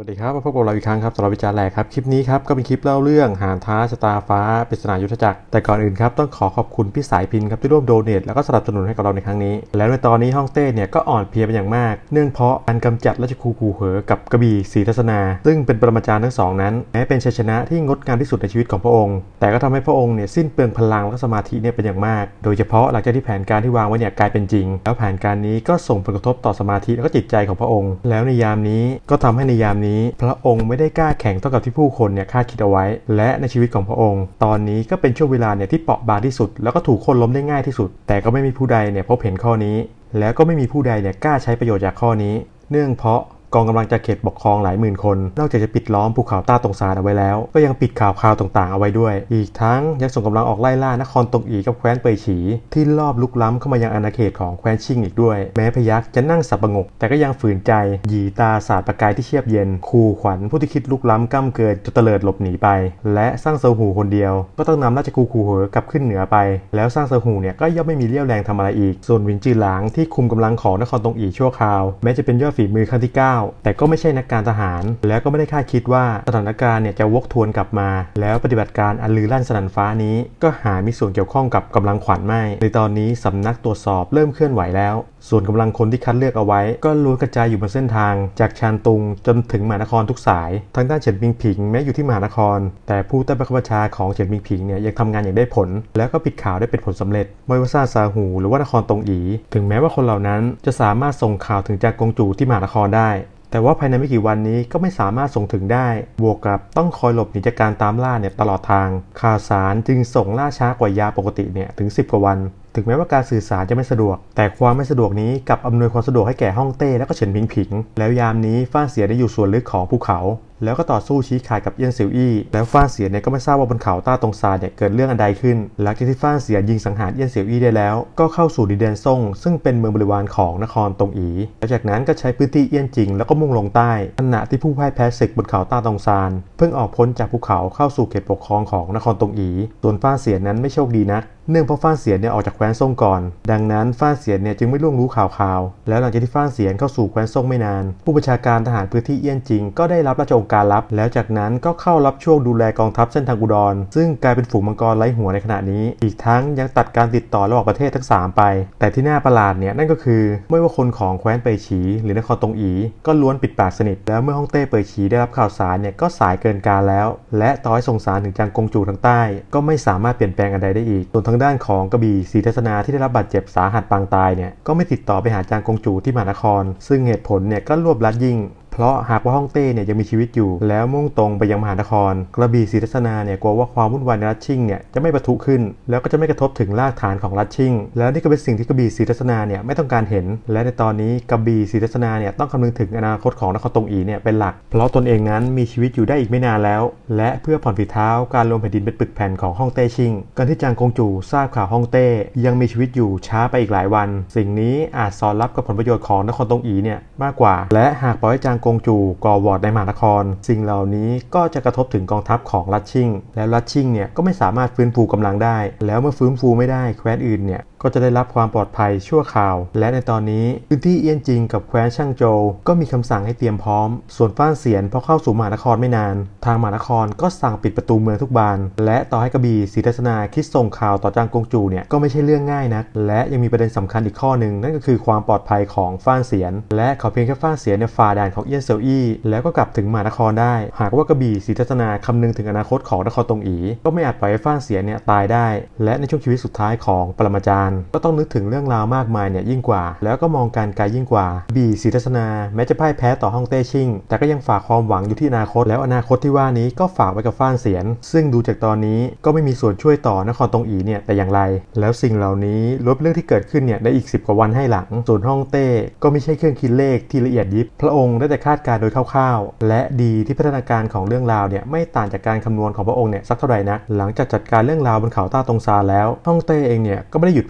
สวัสดีครับมาพบกับเราอีกครั้งครับสำหรับวิจารณ์แหลกครับคลิปนี้ครับก็เป็นคลิปเล่าเรื่องหานท้าชะตาฟ้าปริศนายุทธจักรแต่ก่อนอื่นครับต้องขอขอบคุณพี่สายพินครับที่ร่วมโดเนทแล้วก็สนับสนุนให้กับเราในครั้งนี้แล้วในตอนนี้ฮ่องเต้เนี่ยก็อ่อนเพลียเป็นอย่างมากเนื่องเพราะการกำจัดราชครูกูเหอกับกระบี่ศรีทัศนาซึ่งเป็นปรมาจารย์ทั้งสองนั้นแม้เป็นชัยชนะที่งดงามที่สุดในชีวิตของพระองค์แต่ก็ทำให้พระองค์เนี่ยสิ้นเปลืองพลังและสมาธิเนี่ยเป็นอย่างมากโดยเฉพาะหลังจากที่แผนการที่วางไว้เนี่ยกลายเป็นจริงแล้วแผนการนี้ก็ส่งผลกระทบต่อสมาธิและก็จิตใจของพระองค์แล้วในยามนี้ก็ทำให้ในยามนี้พระองค์ไม่ได้กล้าแข่งเท่ากับที่ผู้คนเนี่ยคาดคิดเอาไว้และในชีวิตของพระองค์ตอนนี้ก็เป็นช่วงเวลาเนี่ยที่เปราะบางที่สุดแล้วก็ถูกคนล้มได้ง่ายที่สุดแต่ก็ไม่มีผู้ใดเนี่ยพบเห็นข้อนี้แล้วก็ไม่มีผู้ใดเนี่ยกล้าใช้ประโยชน์จากข้อนี้เนื่องเพราะกองกำลังจากเขตปกครองหลายหมื่นคนนอกจากจะปิดล้อมภูเขาต้าตงซานเอาไว้แล้วก็ยังปิดข่าวต่างๆเอาไว้ด้วยอีกทั้งยังส่งกำลังออกไล่ล่านครตงอีกับแคว้นเปยฉีที่ลอบลุกล้ำเข้ามายังอาณาเขตของแคว้นชิงอีกด้วยแม้พยัคฆ์จะนั่งสับประงกแต่ก็ยังฝืนใจหยีตาสาดประกายที่เฉียบเย็นขู่ขวัญผู้ที่คิดลุกล้ำก้ำเกินจนเตลิดหลบหนีไปและสร้างเซาหูคนเดียวก็ต้องนำราชครูคูเหอกลับขึ้นเหนือไปแล้วสร้างเซาหูเนี่ยก็ย่อมไม่มีเรี่ยวแรงทำอะไรอีกส่วนหวินจือหลางที่คุมกำลังของนครตงอีชั่วคราวแม้จะเป็นยอดฝีมือขั้นที่9แต่ก็ไม่ใช่นักการทหารแล้วก็ไม่ได้คาดคิดว่าสถานการณ์เนี่ยจะวกทวนกลับมาแล้วปฏิบัติการอันลือลั่นสนั่นฟ้านี้ก็หามีส่วนเกี่ยวข้องกับกำลังขวัญไม่ในตอนนี้สำนักตรวจสอบเริ่มเคลื่อนไหวแล้วส่วนกำลังคนที่คัดเลือกเอาไว้ก็ล้วนกระจายอยู่บนเส้นทางจากชานตุงจนถึงมหานครทุกสายทางด้านเฉินปิงผิงแม้อยู่ที่มหานครแต่ผู้ใต้บังคับบัญชาของเฉินปิงผิงเนี่ยยังทำงานอย่างได้ผลแล้วก็ปิดข่าวได้เป็นผลสำเร็จไม่ว่าซาหูหรือว่านครตงอีถึงแม้ว่าคนเหล่านั้นจะสามารถส่งข่าวถึงจางกงจูที่มหานครได้แต่ว่าภายในไม่กี่วันนี้ก็ไม่สามารถส่งถึงได้บวกกับต้องคอยหลบหนีจากการตามล่าเนี่ยตลอดทางข่าวสารจึงส่งล่าช้ากว่ายาปกติเนี่ยถึง10 กว่าวันถึงแม้ว่าการสื่อสารจะไม่สะดวกแต่ความไม่สะดวกนี้กลับอำนวยความสะดวกให้แก่ฮ่องเต้และก็เฉินพิงผิงแล้วยามนี้ฟ้าเสียได้อยู่ส่วนลึกของภูเขาแล้วก็ต่อสู้ชี้ขาดกับเอี้ยนซิวอี้แล้วฟ้าเสียเนี่ยก็ไม่ทราบว่าบนเขาต้าตงซานเนี่ยเกิดเรื่องอันใดขึ้นหลังจากที่ฟ้าเสียยิงสังหารเอี้ยนซิวอี้ได้แล้วก็เข้าสู่ดินแดนซ่งซึ่งเป็นเมืองบริวารของนครตงอีแล้วจากนั้นก็ใช้พื้นที่เอี้ยนจิงแล้วก็มุ่งลงใต้ขณะที่ผู้พ่ายแพ้ศึกบนเขาต้าตงซานเพิ่งออกพ้นจากภูเขาเข้าสู่เขตปกครองของนครตงอีส่วนฟ้าเสียนั้นไม่โชคดีนักเนื่องเพราะฟ้าเสียเนี่ยออกจากแคว้นซ่งก่อนดังนั้นฟ้าเสียเนี่ยจึงไม่ล่วงรู้ข่าวแล้วหลังจากที่ฟ้าเสียเข้าสู่แคว้นซ่งไม่นานผู้บัญชาการทหารพื้นที่เอี้ยนจิงก็ได้รับราชองค์การลับแล้วจากนั้นก็เข้ารับช่วงดูแลกองทัพเส้นทางอุดรซึ่งกลายเป็นฝูงมังกรไร้หัวในขณะนี้อีกทั้งยังตัดการติดต่อระหว่างประเทศทั้ง3ไปแต่ที่น่าประหลาดเนี่ยนั่นก็คือไม่ว่าคนของแคว้นเปยฉีหรือนครตงอีก็ล้วนปิดปากสนิทแล้วเมื่อฮ่องเต้เปยฉีได้รับข่าวสารเนี่ยก็สายเกินกาลแล้วและต่อให้ส่งสารถึงจางกงจูทางใต้ก็ไม่สามารถเปลี่ยนแปลงอะไรได้อีกส่วนทางด้านของกระบี่ศรีทัศนาที่ได้รับบาดเจ็บสาหัสปางตายเนี่ยก็ไม่ติดต่อไปหาจางกงจูที่มหานครซึ่งเหตุผลเนี่ยก็รวบลัดยิ่งเพราะหากว่าฮ่องเต้เนี่ยยังมีชีวิตอยู่แล้วมุ่งตรงไปยังมหานครกระบี่ศรีทัศนาเนี่ยกลัวว่าความวุ่นวายในรัฐชิงเนี่ยจะไม่ปะทุขึ้นแล้วก็จะไม่กระทบถึงรากฐานของรัฐชิงแล้วนี่ก็เป็นสิ่งที่กระบี่ศรีทัศนาเนี่ยไม่ต้องการเห็นและในตอนนี้กระบี่ศรีทัศนาเนี่ยต้องคำนึงถึงอนาคตของนครตงอีเนี่ยเป็นหลักเพราะตนเองนั้นมีชีวิตอยู่ได้อีกไม่นานแล้วและเพื่อผ่อนฝีเท้าการรวมแผ่นดินเป็นปึกแผ่นของฮ่องเต้ชิงการที่จางกงจูทราบข่าวฮ่องเต้ยังมีชีวิตอยู่ช้าไปอีกหลายวันสิ่งนี้อาจสอดรับกับผลประโยชน์ของนครตงอีเนี่ยมากกว่าและหากปล่อยให้จางกงจูก่อวอร์ดในมหานครสิ่งเหล่านี้ก็จะกระทบถึงกองทัพของรัฐชิงและรัฐชิงเนี่ยก็ไม่สามารถฟื้นฟูกำลังได้แล้วเมื่อฟื้นฟูไม่ได้แคว้นอื่นเนี่ยก็จะได้รับความปลอดภัยชั่วคราวและในตอนนี้พื้นที่เอี้ยนจิงกับแคว้นช่างโจวก็มีคำสั่งให้เตรียมพร้อมส่วนฟ้านเสียนพอเข้าสู่มหานครไม่นานทางมหานครก็สั่งปิดประตูเมืองทุกบานและต่อให้กระบี่ศรีทัศนาคิดส่งข่าวต่อจางกงจูเนี่ยก็ไม่ใช่เรื่องง่ายนักและยังมีประเด็นสำคัญอีกข้อหนึ่งนั่นก็คือความปลอดภัยของฟ้านเสียนและเขาเพียงแค่ฟ้านเสียนเนี่ยฝ่าด่านของเอี้ยนเซลอี้แล้วก็กลับถึงมหานครได้หากว่ากระบี่ศรีทัศนาคำนึงถึงอนาคตของนครตงอีก็ไม่อาจปล่อยให้ฟ้านเสียนเนี่ยตายได้และในช่วงชีวิตสุดท้ายของปรมาจารย์ก็ต้องนึกถึงเรื่องราวมากมายเนี่ยยิ่งกว่าแล้วก็มองการไกลยิ่งกว่าบีศรีทัศนาแม้จะพ่ายแพ้ต่อฮ่องเต้ชิงแต่ก็ยังฝากความหวังอยู่ที่อนาคตแล้วอนาคตที่ว่านี้ก็ฝากไว้กับฟ้านเสียนซึ่งดูจากตอนนี้ก็ไม่มีส่วนช่วยต่อนครตงอีเนี่ยแต่อย่างไรแล้วสิ่งเหล่านี้ลบเรื่องที่เกิดขึ้นเนี่ยในอีก10 กว่าวันให้หลังส่วนฮ่องเต้ก็ไม่ใช่เครื่องคิดเลขที่ละเอียดยิบพระองค์ได้แต่คาดการณ์โดยคร่าวๆและดีที่พัฒนาการของเรื่องราวเนี่ยไม่ต่างจากการคำนวณของพระองค์เนี่ยสักเท่าไหร่นักหลังจากจัดการเรื่องราวบนเขาต้าตงซานแล้วฮ่องเต้เองเนี่ยก็ไม่ได้หยุดพัก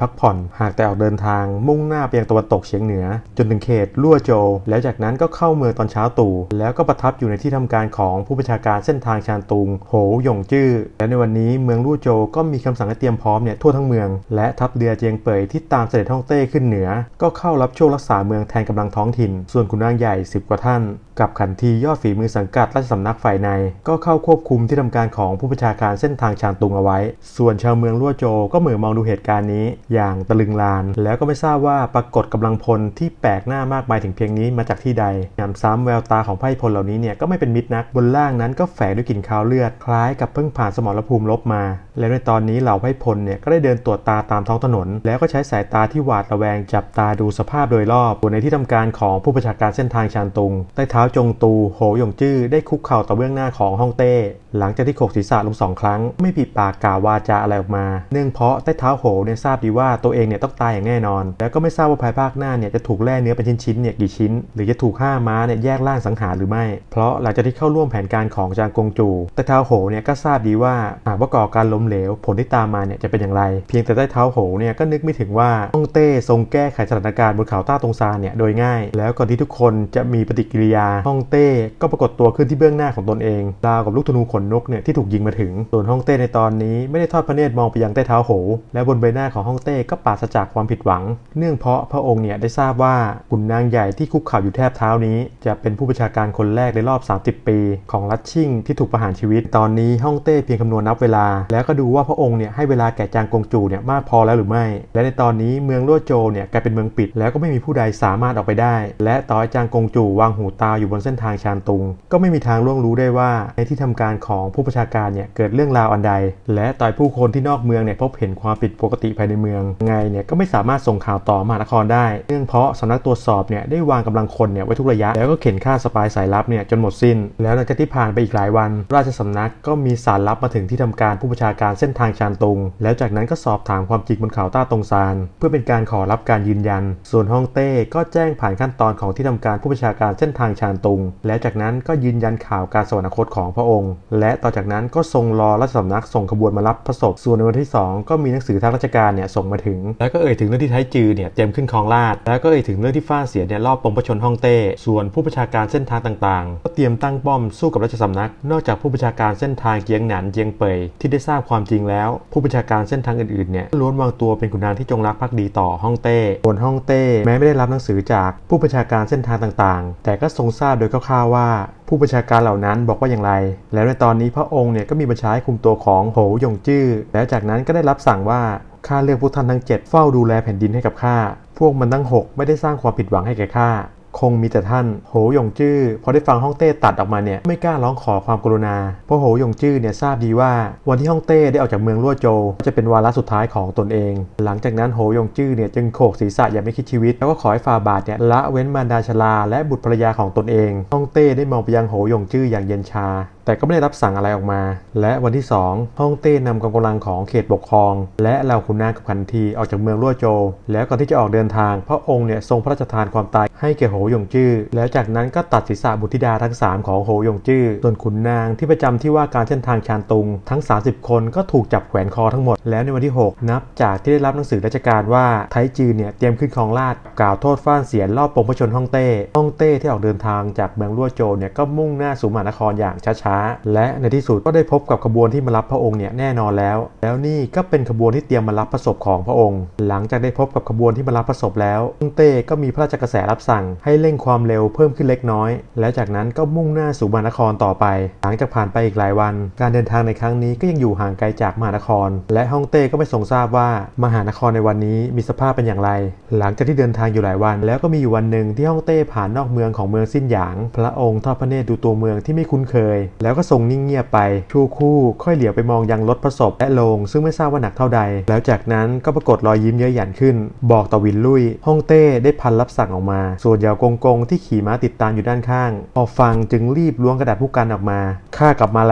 กผ่อนหากแต่ออกเดินทางมุ่งหน้าไปยังตะวันตกเฉียงเหนือจนถึงเขตลั่วโจวแล้วจากนั้นก็เข้าเมืองตอนเช้าตรู่แล้วก็ประทับอยู่ในที่ทำการของผู้บัญชาการเส้นทางชานตุงโหหยงจื้อและในวันนี้เมืองลั่วโจวก็มีคำสั่งให้เตรียมพร้อมเนี่ยทั่วทั้งเมืองและทัพเรือเจียงเป่ยที่ตามเสด็จฮ่องเต้ขึ้นเหนือก็เข้ารับช่วงรักษาเมืองแทนกำลังท้องถิ่นส่วนขุนนางใหญ่10 กว่าท่านกับขันทียอดฝีมือสังกัดราชสำนักฝ่ายในก็เข้าควบคุมที่ทำการของผู้บัญชาการเส้นทางชานตุงเอาไว้ส่วนชาวเมืองลั่วโจวก็เหมือนมองดูเหตุการณ์นี้อย่างตะลึงลานแล้วก็ไม่ทราบว่าปรากฏกำลังพลที่แปลกหน้ามากมายถึงเพียงนี้มาจากที่ใดยามซ้ำแววตาของไพร่พลเหล่านี้เนี่ยก็ไม่เป็นมิตรนักบนล่างนั้นก็แฝงด้วยกลิ่นคาวเลือดคล้ายกับเพิ่งผ่านสมรภูมิรบมาและในตอนนี้เหล่าไพร่พลเนี่ยก็ได้เดินตรวจตาตามท้องถนนแล้วก็ใช้สายตาที่หวาดระแวงจับตาดูสภาพโดยรอบในที่ทำการของผู้บัญชาการเส้นทางชานตุงใต้เท้าจงตูโหหยงจื้อได้คุกเข่าต่อเบื้องหน้าของฮ่องเต้หลังจากที่โขกศีรษะลง2 ครั้งไม่ผิดปากกล่าววาจาอะไรออกมาเนื่องเพราะใต้เท้าโหเนี่ยทราบดีว่าตัวเองเนี่ยต้องตายอย่างแน่นอนแล้วก็ไม่ทราบว่าภายภาคหน้าเนี่ยจะถูกแล่เนื้อเป็นชิ้นๆเนี่ยกี่ชิ้นหรือจะถูก5 ม้าเนี่ยแยกล่างสังหารหรือไม่เพราะหลังจากที่เข้าร่วมแผนการของจางกงจูใต้เท้าโหเนี่ยก็ทราบดีว่าหากว่าก่อการล้มเหลวผลที่ตามมาเนี่ยจะเป็นอย่างไรเพียงแต่ใต้เท้าโหเนี่ยก็นึกไม่ถึงว่าฮ่องเต้ทรงแก้ไขสถานการณ์บนเขาต้าตงซานเนี่ยโดยง่ายแล้วก่อนที่ทุกคนจะมีปฏิกิริยาฮ่องเต้ก็ปรากฏตัวขึ้นที่เบื้องหน้าของตนเองราวกับลูกธนูขนนกเนี่ยที่ถูกยิงมาถึงส่วนฮ่องเต้ในตอนนี้ไม่ได้ทอดพระเนตรมองไปยังใต้เท้าโหและบนใบหน้าของฮ่องเต้ก็ปราศจากความผิดหวังเนื่องเพราะพระองค์เนี่ยได้ทราบว่าขุนนางใหญ่ที่คุกเข่าอยู่แทบเท้านี้จะเป็นผู้บัญชาการคนแรกในรอบ30 ปีของรัชชิ่งที่ถูกประหารชีวิตตอนนี้ฮ่องเต้เพียงคำนวณนับเวลาแล้วก็ดูว่าพระองค์เนี่ยให้เวลาแก่จางกงจูเนี่ยมากพอแล้วหรือไม่และในตอนนี้เมืองลั่วโจวเนี่ยกลายเป็นเมืองปิดแล้วก็ไม่มีผู้ใดสามารถออกไปได้และต่อให้จางกงจูวางหูตาอยู่บนเส้นทางชานตุงก็ไม่มีทางล่วงรู้ได้ว่าในที่ทำการของผู้บัญชาการเนี่ยเกิดเรื่องราวอันใดและต่อผู้คนที่นอกเมืองเนี่ยพบเห็นความผิดปกติภายในเมืองไงเนี่ยก็ไม่สามารถส่งข่าวต่อมหานครได้เนื่องเพราะสำนักตรวจสอบเนี่ยได้วางกำลังคนเนี่ยไว้ทุกระยะแล้วก็เข็นฆ่าสปายสายลับเนี่ยจนหมดสิ้นแล้วหลังจากที่ผ่านไปอีกหลายวันราชสำนักก็มีสารลับมาถึงที่ทำการผู้บัญชาการเส้นทางชานตุงแล้วจากนั้นก็สอบถามความจริงบนเขาต้าตงซานเพื่อเป็นการขอรับการยืนยันส่วนฮ่องเต้ก็แจ้งผ่านขั้นตอนของที่ทำการผู้บัญชาการเส้นทางชานตุงแล้วจากนั้นก็ยืนยันข่าวการสวรรคตของพระองค์และต่อจากนั้นก็ทรงรอราชสำนักส่งขบวนมารับพระศพส่วนในวันที่2ก็มีหนังสือทางราชการเนี่ยส่งมาถึงแล้วก็เอ่ยถึงเรื่องที่ไทจือเนี่ยเตรียมขึ้นครองราชย์แล้วก็เอ่ยถึงเรื่องที่ฟ้าเสียเนี่ยรอบปงพระชนฮ่องเต้ส่วนผู้บัญชาการเส้นทางต่างๆก็เตรียมตั้งป้อมสู้กับราชสำนักนอกจากผู้บัญชาการเส้นทางเจียงหนานเจียงเป่ยที่ได้ทราบความจริงแล้วผู้บัญชาการเส้นทางอื่นๆเนี่ยล้วนวางตัวเป็นขุนนางที่จงรักภักดีต่อฮ่องเต้ส่วนฮ่องเต้แม้ไม่ได้รับหนังสือจากผู้บัญชาการเส้นทางต่างๆแต่ก็ทรงทราบโดยคร่าวๆว่าผู้บัญชาการเหล่านั้นบอกว่าอย่างไรแล้วในตอนนี้พระองค์เนี่ยก็มีบัญชาให้คุมตัวของโหหยงจื้อแล้วจากนั้นก็ได้รับสั่งว่าข้าเลือกพวกท่านทั้ง7เฝ้าดูแลแผ่นดินให้กับข้าพวกมันทั้ง6ไม่ได้สร้างความผิดหวังให้แก่ข้าคงมีแต่ท่านโหหยงจื้อพอได้ฟังฮ่องเต้ตัดออกมาเนี่ยไม่กล้าร้องขอความกรุณาเพราะโหหยงจื้อเนี่ยทราบดีว่าวันที่ฮ่องเต้ได้ออกจากเมืองลั่วโจวจะเป็นวาระสุดท้ายของตนเองหลังจากนั้นโหหยงจื้อเนี่ยจึงโขกศีรษะอย่างไม่คิดชีวิตแล้วก็ขอให้ฝ่าบาทเนี่ยละเว้นมารดาชราและบุตรภรรยาของตนเองฮ่องเต้ได้มองไปยังโหหยงจื้ออย่างเย็นชาแต่ก็ไม่ได้รับสั่งอะไรออกมาและวันที่2ฮ่องเต้นำกำลังของเขตปกครองและเหล่าขุนนางกับขันทีออกจากเมืองลั่วโจวแล้วก่อนที่จะออกเดินทางพระองค์เนี่ยทรงพระราชทานความตายให้แก่โหหยงจื้อแล้วจากนั้นก็ตัดศีรษะบุตรธิดาทั้ง3ของโหหยงจื้อส่วนขุนนางที่ประจำที่ว่าการเส้นทางชานตุงทั้ง30คนก็ถูกจับแขวนคอทั้งหมดแล้วในวันที่6นับจากที่ได้รับหนังสือราชการว่าไทจือเนี่ยเตรียมขึ้นครองราชย์กล่าวโทษฟ้านเสียนรอบปงพระชนฮ่องเต้ที่ออกเดินทางจากเมืองลั่วโจวเนี่ยก็มุ่งหน้าสู่มหานครอย่างช้าๆและในที่สุดก็ได้พบกับขบวนที่มารับพระองค์เนี่ยแน่นอนแล้วนี่ก็เป็นขบวนที่เตรียมมารับพระศพของพระองค์หลังจากได้พบกับขบวนที่มารับพระศพแล้วฮ่องเต้ก็มีพระราชกระแสรับสั่งให้เร่งความเร็วเพิ่มขึ้นเล็กน้อยและจากนั้นก็มุ่งหน้าสู่มหานครต่อไปหลังจากผ่านไปอีกหลายวันการเดินทางในครั้งนี้ก็ยังอยู่ห่างไกลจากมหานครและฮ่องเต้ก็ไม่ทรงทราบว่ามหานครในวันนี้มีสภาพเป็นอย่างไรหลังจากที่เดินทางอยู่หลายวันแล้วก็มีอยู่วันหนึ่งที่ฮ่องเต้ผ่านนอกเมืองของเมืองซินหยางพระองค์ทอดพระเนตรดูตัวเมืองที่ไม่คุ้นเคยแล้วก็ทรงนิ่งเงียบไปชั่วคู่ค่อยเหลียวไปมองยังรถพระศพและโลงซึ่งไม่ทราบว่าหนักเท่าใดแล้วจากนั้นก็ปรากฏรอยยิ้มเย้ยหยันขึ้นบอกต่อวินลุยฮ่องเต้ได้พันรับสั่งออกมาส่วนเหยาวกงที่ขี่ม้าติดตามอยู่ด้านข้างพอฟังจึงรีบล้วงกระดาษผู้กันออกมาข้ากลับมาแล้ว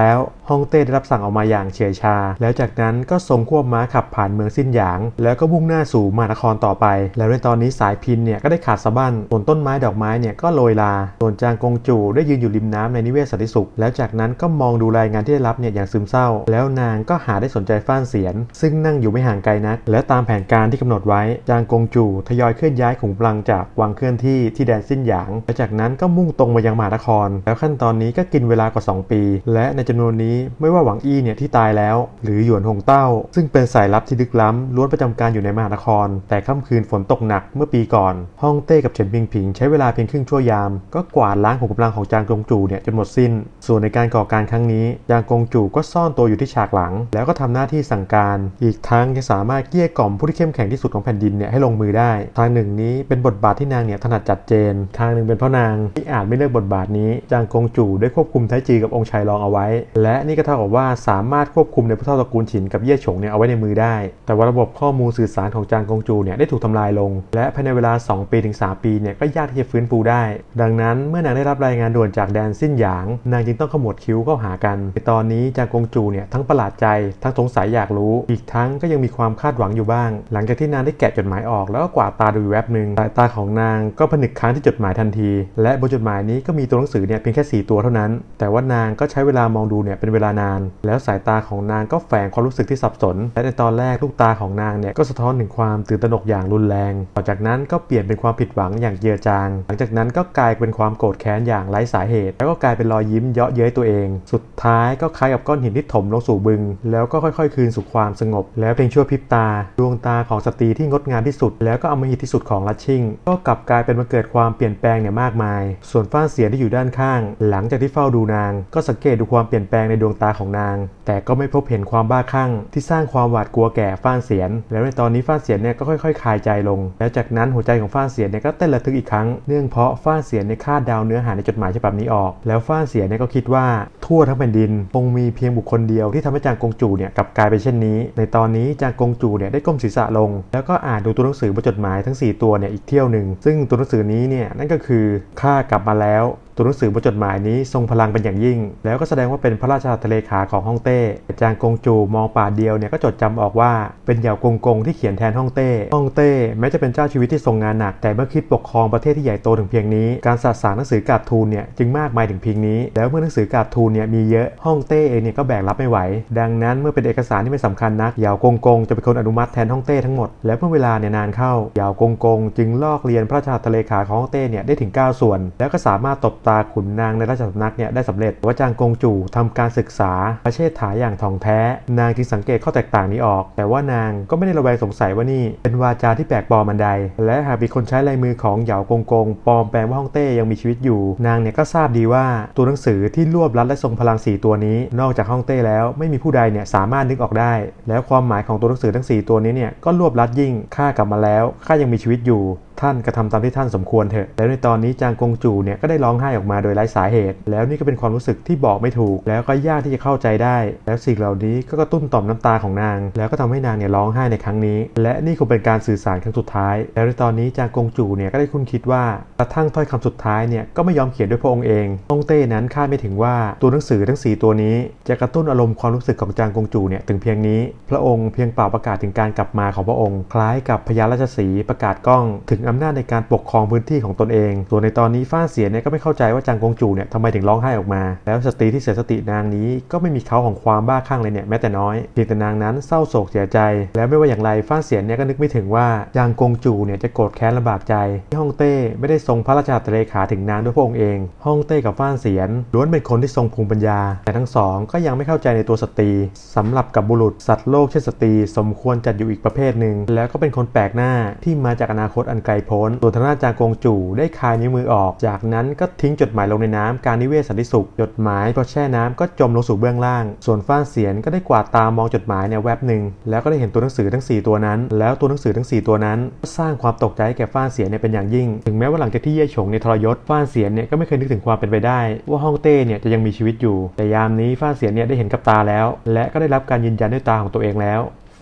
ฮ่องเต้ได้รับสั่งออกมาอย่างเฉื่อยชาแล้วจากนั้นก็ทรงควบม้าขับผ่านเมืองซินหยางแล้วก็มุ่งหน้าสู่มหานครต่อไปแล้วในตอนนี้สายพินเนี่ยก็ได้ขาดสะบั้นส่วนต้นไม้ดอกไม้เนี่ยก็โรยลาส่วนจางกงจูได้ยืนอยู่ริมน้ำในนิเวศสันติสุขแล้วจากนั้นก็มองดูรายงานที่ได้รับเนี่ยอย่างซึมเศร้าแล้วนางก็หาได้สนใจฟ้านเสียนซึ่งนั่งอยู่ไม่ห่างไกลนักและตามแผนการที่กำหนดไว้จางกงจูทยอยเคลื่อนย้ายขุนกำลังจากวังเคลื่อนที่แดนซินหยางและจากนั้นก็มุ่งตรงมายังมหานครแล้วขั้นตอนนี้ก็กินเวลากว่า2 ปีและในจำนวนนี้ไม่ว่าหวังอี้เนี่ยที่ตายแล้วหรือหยวนหงเต้าซึ่งเป็นสายลับที่ลึกล้ำล้วนประจำการอยู่ในมหานครแต่ค่ำคืนฝนตกหนักเมื่อปีก่อนฮ่องเต้กับเฉินพิงผิงใช้เวลาเพียงครึ่งชั่วยามก็กวาดล้างขุนกำลังของจางกงจูเนี่ยจนหมดสิ้นส่วนในการก่อการครั้งนี้จางกงจูก็ซ่อนตัวอยู่ที่ฉากหลังแล้วก็ทำหน้าที่สั่งการอีกทั้งยังสามารถเกลี้ยกล่อมผู้ที่เข้มแข็งที่สุดของแผ่นดินเนี่ยให้ลงมือได้ทางหนึ่งนี้เป็นบทบาทที่นางเนี่ยถนัดจัดเจนทางหนึ่งเป็นเพราะนางที่อาจไม่เลือกบทบาทนี้จางกงจูได้ควบคุมไทจีกับองค์ชายรองเอาไว้และนี่ก็เท่ากับว่าสามารถควบคุมในผู้เฒ่าตระกูลฉินกับเย่ฉงเนี่ยเอาไว้ในมือได้แต่ว่าระบบข้อมูลสื่อสารของจางกงจูเนี่ยได้ถูกทำลายลงและภายในเวลา2 ปีถึง3 ปีเนี่ยก็ยากที่จะฟื้นฟูได้ดังนั้นเมื่อนางได้รับรายงานด่วนจากแดนซินหยางนางจึงต้องขมวดคิ้วเข้าหากันในตอนนี้จางกงจูเนี่ยทั้งประหลาดใจทั้งสงสัยอยากรู้อีกทั้งก็ยังมีความคาดหวังอยู่บ้างหลังจากที่นางได้แกะจดหมายออกแล้วก็กวาดตาดูแวบหนึ่งสายตาของนางก็ผนึกค้างที่จดหมายทันทีและบนจดหมายนี้ก็มีตัวหนังสือเนี่ยเพียงแค่4 ตัวเท่านั้นแต่ว่านางก็ใช้เวลามองดูเนี่ยเป็นเวลานานแล้วสายตาของนางก็แฝงความรู้สึกที่สับสนและในตอนแรกลูกตาของนางเนี่ยก็สะท้อนถึงความตื่นตระหนกอย่างรุนแรงต่อจากนั้นก็เปลี่ยนเป็นความผิดหวังอย่างเจือจางหลังจากนั้นก็กลายเป็นความโกรธแค้นอย่างไร้สาเหตุแล้วก็กลายเป็นรอยยิ้มเยาะเย้ยตัวเองสุดท้ายก็คล้ายกับก้อนหินที่ถมลงสู่บึงแล้วก็ค่อยๆคืนสู่ความสงบแล้วเพียงชั่วพริบตาดวงตาของสตรีที่งดงามที่สุดแล้วก็อำมหิตที่สุดของลัชชิ่งก็กลับกลายเป็นมาเกิดความเปลี่ยนแปลงเนี่ยมากมายส่วนฟ้านเสียนที่อยู่ด้านข้างหลังจากที่เฝ้าดูนางก็สังเกตดูความเปลี่ยนแปลงในดวงตาของนางแต่ก็ไม่พบเห็นความบ้าคลั่งที่สร้างความหวาดกลัวแก่ฟ้านเสียนแล้วในตอนนี้ฟ้านเสียนเนี่ยก็ค่อยๆคลายใจลงแล้วจากนั้นหัวใจของฟ้านเสียนเนี่ยก็เต้นระทึกอีกครั้งเนื่องเพราะฟ้านเสียนในคาดเดาเนื้อหาในจดหมายฉบับนี้ออกแล้วฟ้านเสียนเนี่ยก็คิดว่าทั่วทั้งแผ่นดินคงมีเพียงบุคคลเดียวที่ทำให้จางกงจูเนี่ยกลับกลายเป็นเช่นนี้ในตอนนี้จางกงจูเนี่ยได้ก้มศีรษะลงแล้วก็อ่านดูตัวหนังสือบนจดหมายทั้ง4 ตัวเนี่ยอีกเที่ยวหนึ่งซึ่งตัวหนังสือนี้เนี่ยนั่นก็คือข้ากลับมาแล้ว ตัวหนังสือบนจดหมายนี้ทรงพลังเป็นอย่างยิ่งแล้วก็แสดงว่าเป็นพระราชาเลขาของฮ่องเต้จางกงจูมองป่าเดียวเนี่ยก็จดจำออกว่าเป็นเหย่ากงกงที่เขียนแทนฮ่องเต้แม้จะเป็นเจ้าชีวิตที่ทรงงานหนักแต่เมื่อคิดปกครองประเทศที่ใหญ่โตถึงเพียงนี้การสานหนังสือกาบทูลเนี่ยจึงมากมายถึงเพียงนี้แล้วเมื่อหนังสือกาบทูลเนี่ยมีเยอะฮ่องเต้เองเนี่ยก็แบกรับไม่ไหวดังนั้นเมื่อเป็นเอกสารที่ไม่สำคัญนักเหย่ากงกงจะเป็นคนอนุมัติแทนฮ่องเต้ทั้งหมดและเมื่อเวลาเนี่ยนานเข้าเหย่ากงกงจึงลอกเรียนพระราชาเลขาของฮ่องเต้เนี่ยได้ถึง9 ส่วนแล้วก็สามารถตบตาขุนนางในราชสำนักเนี่ยได้สำเร็จว่าจางกงจูทำการศึกษาประเชษฐาอย่างถ่องแท้นางจึงสังเกตข้อแตกต่างนี้ออกแต่ว่านางก็ไม่ได้ระแวงสงสัยว่านี่เป็นวาจาที่แปลกปลอมอันใดและหากมีคนใช้ลายมือของเหย่ากงกงปลอมแปลงว่าฮ่องเต้ยังมีชีวิตอยู่นางเนี่ยก็ทราบดีว่าตัวหนังสือที่รวบรัดและทรงพลัง4 ตัวนี้นอกจากฮ่องเต้แล้วไม่มีผู้ใดเนี่ยสามารถนึกออกได้แล้วความหมายของตัวหนังสือทั้ง4 ตัวนี้เนี่ยก็รวบรัดยิ่งข้ากลับมาแล้วข้ายังมีชีวิตอยู่ท่านกระทำตามที่ท่านสมควรเถอะแล้วในตอนนี้จางกงจูเนี่ยก็ได้ร้องไห้ออกมาโดยไร้สาเหตุแล้วนี่ก็เป็นความรู้สึกที่บอกไม่ถูกแล้วก็ยากที่จะเข้าใจได้แล้วสิ่งเหล่านี้ก็กระตุ้นต่อมน้ำตาของนางแล้วก็ทำให้นางเนี่ยร้องไห้ในครั้งนี้และนี่คงเป็นการสื่อสารครั้งสุดท้ายแล้วในตอนนี้จางกงจูเนี่ยก็ได้คุ้นคิดว่ากระทั่งถ้อยคำสุดท้ายเนี่ยก็ไม่ยอมเขียนด้วยพระองค์เองฮ่องเต้นั้นคาดไม่ถึงว่าตัวหนังสือทั้ง4 ตัวนี้จะกระตุ้นอารมณ์ความรู้สึกของจางกงจูเนี่ยถึงเพียงนี้พระองค์เพียงเป่าประกาศถึงการกลับมาของพระองค์คล้ายกับพญาราชสีห์ประกาศก้องถึงอำนาจในการปกครองพื้นที่ของตนเองส่วนในตอนนี้ฟ้าเสียเนี่ยก็ไม่เข้าใจว่าจางกงจูเนี่ยทำไมถึงร้องไห้ออกมาแล้วสตรีที่เสียสตินางนี้ก็ไม่มีเขาของความบ้าคลั่งเลยเนี่ยแม้แต่น้อยเพียงแต่นางนั้นเศร้าโศกเสียใจแล้วไม่ว่าอย่างไรฟ้าเสียเนี่ยก็นึกไม่ถึงว่าจางกงจูเนี่ยจะโกรธแค้นลำบากใจที่ฮ่องเต้ไม่ได้ทรงพระราชาเลขาถึงนางด้วยพระองค์เองฮ่องเต้กับฟ้าเสียนล้วนเป็นคนที่ทรงภูมิปัญญาแต่ทั้งสองก็ยังไม่เข้าใจในตัวสตรีสำหรับกับบุรุษสัตว์โลกเช่นสตรีสมควรจัดอยู่อีกประเภทหนึ่งแล้วก็เป็นคนแปลกหน้าที่มาจากอนาคตอันไกลโพ้นส่วนทางด้านจางกงจูได้คายนิ้วมือออกจากนั้นก็ทิ้งจดหมายลงในน้ำการนิเวศสันติสุขจดหมายพอแช่น้ำก็จมลงสู่เบื้องล่างส่วนฟ้าเสียนก็ได้กวาดตามองจดหมายเนี่ยแวบหนึ่งแล้วก็ได้เห็นตัวหนังสือทั้ง4 ตัวนั้นแล้วตัวหนังสือทั้ง4 ตัวนั้นก็สร้างความตกใจแก่ฟ้าเสียนเนี่ยเป็นอย่างยิ่งถึงแม้ว่าหลังจากที่เย่ฉงในทรยศฟ้าเสียนเนี่ยก็ไม่เคยนึกถึงความเป็นไปได้ว่าฮ่องเต้เนี่ยจะยังมีชีวิตอยู่แต่ยามนี้ฟ้าเสียนเนี่ยได้เห็นกับตาแล้วและก็ได้รับการยืนยันด้วยตาของตัวเองแล้วฟ้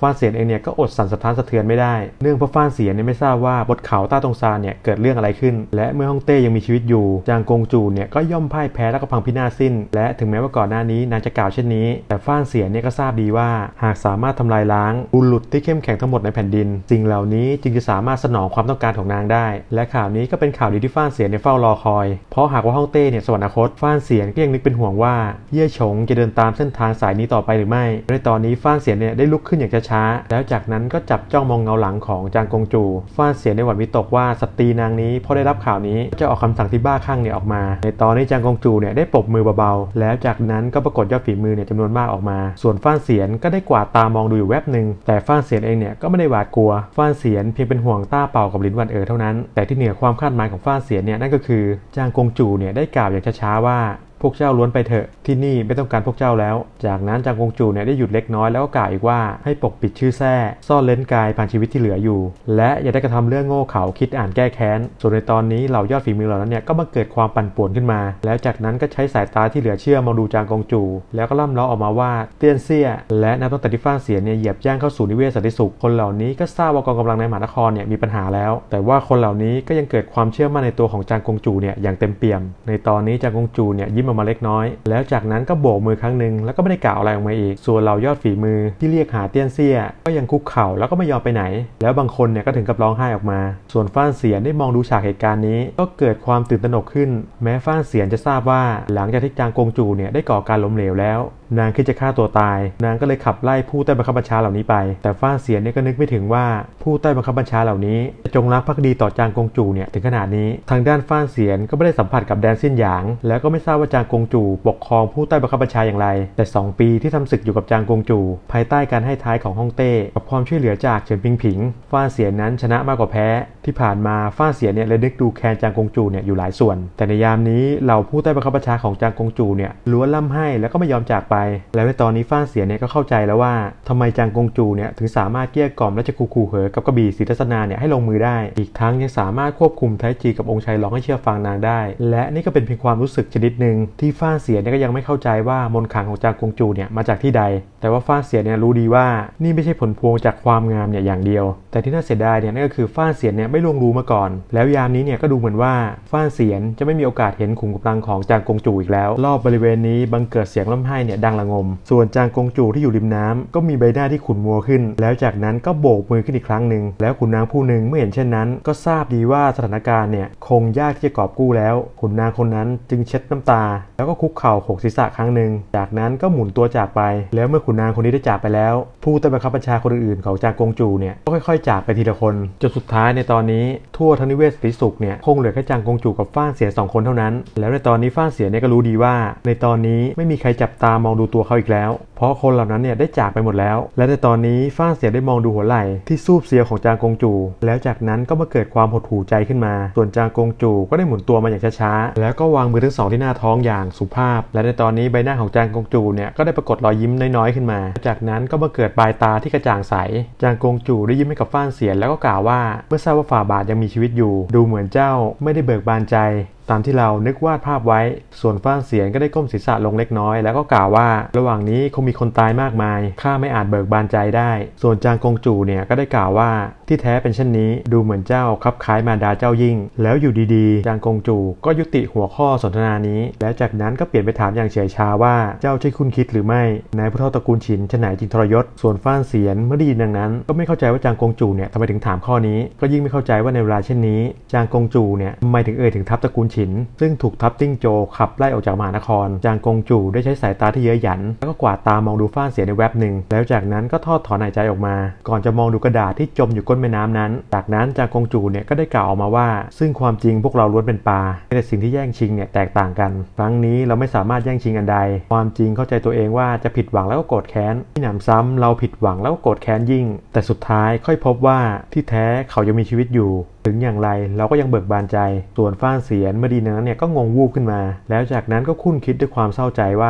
ฟ้านเสียนเองเนี่ยก็อดสั่นสะท้านสะเทือนไม่ได้เนื่องเพราะฟ้านเสียนเนี่ยไม่ทราบว่าบนเขาต้าตงซานเนี่ยเกิดเรื่องอะไรขึ้นและเมื่อฮ่องเต้ยังมีชีวิตอยู่จางกงจูเนี่ยก็ย่อมพ่ายแพ้และก็พังพินาศสิ้นและถึงแม้ว่าก่อนหน้านี้นางจะกล่าวเช่นนี้แต่ฟ้านเสียนเนี่ยก็ทราบดีว่าหากสามารถทำลายล้างบุรุษที่เข้มแข็งทั้งหมดในแผ่นดินสิ่งเหล่านี้จึงจะสามารถสนองความต้องการของนางได้และข่าวนี้ก็เป็นข่าวดีที่ฟ้านเสียนเนี่ยเฝ้ารอคอยเพราะหากว่าฮ่องเต้เนี่ยสวรรคตฟ้านเสียนก็ยังนึกเป็นห่วงว่าเย่ฉงจะเดินตามเส้นทางสายนี้ต่อไปหรือไม่ในตอนนี้ฟ้านเสียนเนี่ยได้ลุกขึ้นอย่างช้าๆแล้วจากนั้นก็จับจ้องมองเงาหลังของจางกงจูฟ้านเสียนในหวั่นวิตกว่าสตรีนางนี้พอได้รับข่าวนี้จะออกคำสั่งที่บ้าคลั่งเนี่ยออกมาในตอนนี้จางกงจูเนี่ยได้ปรบมือเบาๆแล้วจากนั้นก็ปรากฏยอดฝีมือเนี่ยจำนวนมากออกมาส่วนฟ้านเสียนก็ได้กวาดตามองดูอยู่แวบหนึ่งแต่ฟ้านเสียนเองเนี่ยก็ไม่ได้หวาดกลัวฟ้านเสียนเพียงเป็นห่วงต้าเป่ากับลินหวันเท่านั้นแต่ที่เหนือความคาดหมายของฟ้านเสียนเนี่ยนั่นก็คือจางกงจูเนี่ยได้กล่าวอย่างช้าๆว่าพวกเจ้าล้วนไปเถอะที่นี่ไม่ต้องการพวกเจ้าแล้วจากนั้นจางกงจูเนี่ยได้หยุดเล็กน้อยแล้วก็กล่าวอีกว่าให้ปกปิดชื่อแท้ซ่อนเล้นกายผ่านชีวิตที่เหลืออยู่และอย่าได้กระทำเรื่องโง่เขลาคิดอ่านแก้แค้นส่วนในตอนนี้เหล่ายอดฝีมือเหล่านั้นเนี่ยก็มาเกิดความปั่นป่วนขึ้นมาแล้วจากนั้นก็ใช้สายตาที่เหลือเชื่อมองดูจางกงจูแล้วก็ล่ำล้อออกมาว่าเตี้ยนเซี่ยและนับตั้งแต่ที่ฟ้านเสียนเนี่ยเหยียบย่างเข้าสู่นิเวศสันติสุขคนเหล่านี้ก็ทราบว่ากองกำลังในมหานครเนี่ยมีปัญหาแล้วแต่ว่าคนเหล่านี้ก็ยังเกิดความเชื่อมั่นในตัวของจางกงจูเนี่ยอย่างเต็มเปี่ยมในตอนนี้จางกงจูเนี่ยยิ้มออกมาเล็กน้อยแล้วจากนั้นก็โบกมือครั้งหนึ่งแล้วก็ไม่ได้กล่าวอะไรออกมาอีกส่วนเหล่ายอดฝีมือที่เรียกหาเตี้ยนเซี่ยก็ยังคุกเข่าแล้วก็ไม่ยอมไปไหนแล้วบางคนเนี่ยก็ถึงกับร้องไห้ออกมาส่วนฟ้านเสียนได้มองดูฉากเหตุการณ์นี้ก็เกิดความตื่นตระหนกขึ้นแม้ฟ้านเสียนจะทราบว่าหลังจากที่จางกงจูเนี่ยได้ก่อการล้มเหลวแล้วนางคิดจะฆ่าตัวตายนางก็เลยขับไล่ผู้ใต้บังคับบัญชาเหล่านี้ไปแต่ฟ้านเสียนเนี่ยก็นึกไม่ถึงว่าผู้ใต้บังคับบัญชาเหล่านี้จะจงรักภักดีต่อจางกงจูเนี่ยถึงขนาดนี้ทางด้านฟ้านเสียนก็ไม่ได้สัมผัสกับแดนซินหยางแล้วก็ไม่ทราบว่าจางกงจูปกครองผู้ใต้บังคับบัญชาอย่างไรแต่2 ปีที่ทำศึกอยู่กับจางกงจูภายใต้การให้ท้ายของฮ่องเต้กับความช่วยเหลือจากเฉินพิงผิงฟ้านเสียนนั้นชนะมากกว่าแพ้ที่ผ่านมาฟ้านเสียนเนี่ยเลยนึกดูแคนจางกงจูเนี่ยอยู่หลายส่วนแต่ในยามนี้เหล่าผู้ใต้บังคับบัญชาของจางกงจูเนี่ยล้วนล่ำให้แล้วก็ไม่ยอมจากไปแล้วในตอนนี้ฟ้านเสียนเนี่ยก็เข้าใจแล้วว่าทำไมจางกงจูเนี่ยถึงสามารถเกลี้ยกล่อมและจะขู่เหอกับกระบี่ศรีทัศนาเนี่ยให้ลงมือได้อีกทั้งยังสามารถควบคุมไทจีกับองค์ชัยร้องให้เชื่อฟังนางได้และนี่ก็เป็นเพียงความรู้สึกชนิดหนึ่งที่ฟ้านเสียนเนี่ยก็ยังไม่เข้าใจว่ามนต์ขลังของจางกงจูเนี่ยมาจากที่ใดแต่ว่าฟ้านเสียนเนี่ยรู้ดีว่านี่ไม่ใช่ผลพวงจากความงามเนี่ยอย่างเดียวแต่ที่น่าเสียดายเนี่ยนั่นก็คือฟ้านเสียนเนี่ยไม่ล่วงรู้มาก่อนแล้วยามนี้เนี่ยก็ดูเหมือนว่าฟ้านเสียนจะไม่มีโอกาสเห็นขุมกำลังของจางกงจูอีกแล้วรอบบริเวณนี้บังเกิดเสียงร่ำไห้เนี่ยดังระงมส่วนจางกงจูที่อยู่ริมน้ำก็มีใบหน้าที่ขุ่นมัวขึ้นแล้วจากนั้นก็โบกมือขึ้นอีกครั้งหนึ่งแล้วขุนนางผู้หนึ่งเมื่อเห็นเช่นนั้นก็ทราบดีว่าสถานการณ์เนี่ยคงยากที่จะกอบกู้แล้วขุนนางคนนั้นจึงเช็ดน้ำตาแล้วก็คุกเข่าโขกศีรษะครั้งหนึ่งจากนั้นก็หมุนตัวจากไปแล้วเมื่อขุนนางคนนี้ได้จากไปแล้วผู้ใต้บังคับบัญชาคนอื่นๆของจางกงจูเนี่ยก็ค่อยๆจากไปทีละคนจนสุดท้ายในตอนนี้ทั่วทั้งนิเวศสันติสุขเนี่ยคงเหลือแค่จางกงจูกับฟ้านเสียน2 คนเท่านั้นแล้วในตอนนี้ฟ้านเสียนเนี่ยก็รู้ดีว่าในตอนนี้ไม่มีใครจับตามองดูตัวเขาอีกแล้วเพราะคนเหล่านั้นเนี่ยได้จากไปหมดแล้วและในตอนนี้ฟ้านเสียนได้มองดูหัวไหล่ที่ซูบเซียวของจางกงจูแล้วจากนั้นก็มาเกิดความหดหู่ใจขึ้นมาส่วนจางกงจูก็ได้หมุนตัวมาอย่างช้าๆแล้วก็วางมือทั้ง2ที่หน้าท้องอย่างสุภาพและในตอนนี้ใบหน้าของจางกงจูเนี่ยก็ได้ปรากฏรอยยิ้มน้อยๆขึ้นมาจากนั้นก็มาเกิดปลายตาที่กระจ่างใสจางกงจูได้ยิ้มให้กับฟ้านเสียนแล้วก็กล่าวว่าเมื่อทราบว่าฝ่าบาทยังมีชีวิตอยู่ดูเหมือนเจ้าไม่ได้เบิกบานใจตามที่เรานึกวาดภาพไว้ส่วนฟ้านเสียนก็ได้ก้มศีรษะลงเล็กน้อยแล้วก็กล่าวว่าระหว่างนี้คงมีคนตายมากมายข้าไม่อาจเบิกบานใจได้ส่วนจางกงจูเนี่ยก็ได้กล่าวว่าที่แท้เป็นเช่นนี้ดูเหมือนเจ้าคับคล้ายมารดาเจ้ายิ่งแล้วอยู่ดีๆจางกงจูก็ยุติหัวข้อสนทนานี้แล้วจากนั้นก็เปลี่ยนไปถามอย่างเฉยชาว่าเจ้าใช่คุณคิดหรือไม่นายผู้เฒ่าตระกูลฉินฉะไหนจึงทรยศส่วนฟ้านเสียนเมื่อได้ยินดังนั้นก็ไม่เข้าใจว่าจางกงจูเนี่ยทำไมถึงถามข้อนี้ก็ยิ่งไม่เข้าใจว่าในเวลาเช่นนี้จางกงจูเนี่ยทำไมถึงถึงทัพตระกูลฉินซึ่งถูกทัพติ้งโจขับไล่ออกจากมหานครจางกงจูได้ใช้สายตาที่เย้ยหยันแล้วก็กวาดตามองดูฟ้านเสียนในแวบหนึ่งแล้วจากนั้นก็ทอดถอนหายใจออกมาก่อนจะมองดูกระดาษที่จมอยู่ก้นแม่น้ำนั้นจากนั้นจางกงจูเนี่ยก็ได้กล่าวออกมาว่าซึ่งความจริงพวกเราล้วนเป็นปลาแต่สิ่งที่แย่งชิงเนี่ยแตกต่างกันครั้งนี้เราไม่สามารถแย่งชิงอันใดความจริงเข้าใจตัวเองว่าจะผิดหวังแล้วก็โกรธแค้นที่หนำซ้ำเราผิดหวังแล้วก็โกรธแค้นยิ่งแต่สุดท้ายค่อยพบว่าที่แท้เขายังมีชีวิตอยู่ถึงอย่างไรเราก็ยังเบิกบานใจส่วนฟ้านเสียนเมื่อดีนั้นเนี่ยก็งงวูบขึ้นมาแล้วจากนั้นก็คุ้นคิดด้วยความเศร้าใจว่า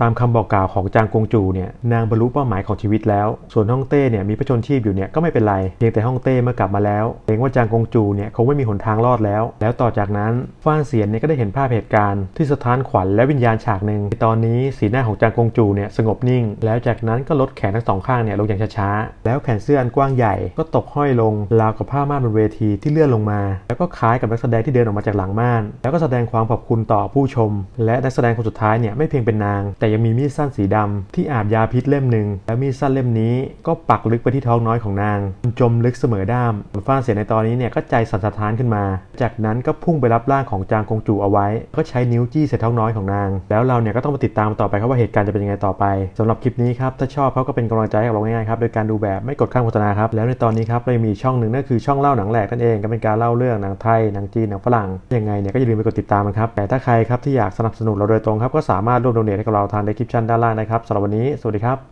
ตามคำบอกกล่าวของจางกงจูเนี่ยนางบรรลุเป้าหมายของชีวิตแล้วส่วนฮ่องเต้เนี่ยมีพระชนชีพอยู่เนี่ยก็ไม่เป็นไรเพียงแต่ฮ่องเต้เมื่อกลับมาแล้วเกรงว่าจางกงจูเนี่ยคงไม่มีหนทางรอดแล้วต่อจากนั้นฟ้านเสียนเนี่ยก็ได้เห็นภาพเหตุการณ์ที่สะท้านขวัญและวิญญาณฉากหนึ่งตอนนี้สีหน้าของจางกงจูเนี่ยสงบนิ่งแล้วจากนั้นก็ลดแขนทั้งสองข้างเนี่ยลงอย่างช้าๆแล้วแขนเสื้ออันกว้างใหญ่ก็ตกห้อยลงราวกับผ้าม่านบนเวทีที่เลื่อนลงมาแล้วก็คล้ายกับนักแสดงที่เดินออกมาจากหลังม่านแล้วก็แสดงความขอบคุณต่อผู้ชมและนักแสดงคนสุดท้ายเนี่ยไม่เพียงเป็นนางแต่ยังมีมีดสั้นสีดำที่อาบยาพิษเล่มหนึ่งแล้วมีดสั้นเล่มนี้ก็ปักลึกไปที่ท้องน้อยของนางจมลึกเสมอด้ามฟ้านเสียนในตอนนี้เนี่ยก็ใจสั่นสะท้านขึ้นมาจากนั้นก็พุ่งไปรับร่างของจางกงจูเอาไว้ก็ใช้นิ้วจี้ใส่ท้องน้อยของนางแล้วเราเนี่ยก็ต้องมาติดตามต่อไปครับว่าเหตุการณ์จะเป็นยังไงต่อไปสำหรับคลิปนี้ครับถ้าชอบเขาก็เป็นกำลังใจให้เราง่ายๆครับโดยการดูแบบไม่กดข้ามโฆษณาครับแล้วในตอนนี้ครับเรามีช่องหนึ่งนั่นคือช่องเล่าหนังแหลกนั่นเองก็เป็นการเล่าเรื่องหนังไทยหนังจีนหนังฝรั่งยังไงเนี่ยก็อย่าลืมไปกดติดตามมันครับแต่ถ้าใครครับที่อยากสนับสนุนเราโดยตรงครับก็สามารถร่วมโดเนทให้กับเราทาง description ด้านล่างนะครับสำหรับวันนี้สวัสดีครับ